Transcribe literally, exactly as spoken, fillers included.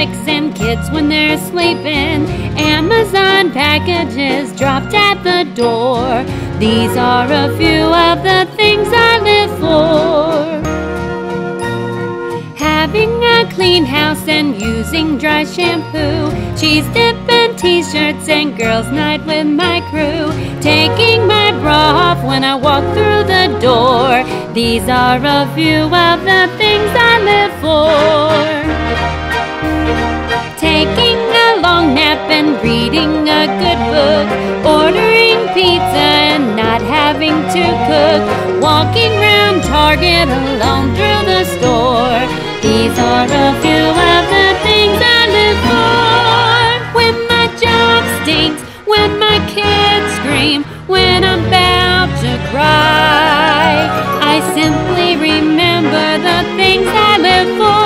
Netflix and kids when they're sleeping, Amazon packages dropped at the door. These are a few of the things I live for. Having a clean house and using dry shampoo, cheese dip and t-shirts and girls' night with my crew, taking my bra off when I walk through the door. These are a few of the things I live for. Taking a long nap and reading a good book, ordering pizza and not having to cook, walking round Target alone through the store. These are a few of the things I live for. When my job stinks, when my kids scream, when I'm about to cry, I simply remember the things I live for.